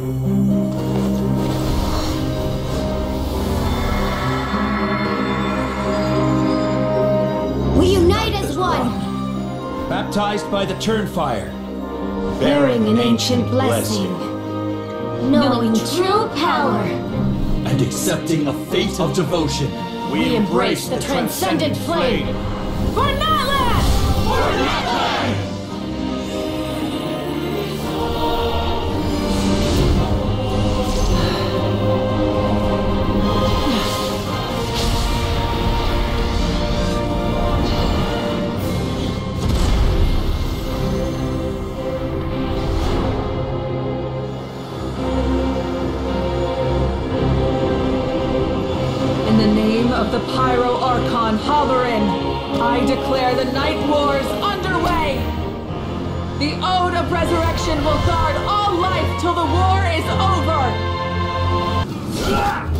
We unite as one! Baptized by the Turnfire. Bearing an ancient blessing. Knowing true power. And accepting a fate of devotion. We embrace the transcendent flame. For Natlan! For Natlan! In the name of the Pyro Archon Halloran, I declare the Night Wars underway! The Ode of Resurrection will guard all life till the war is over!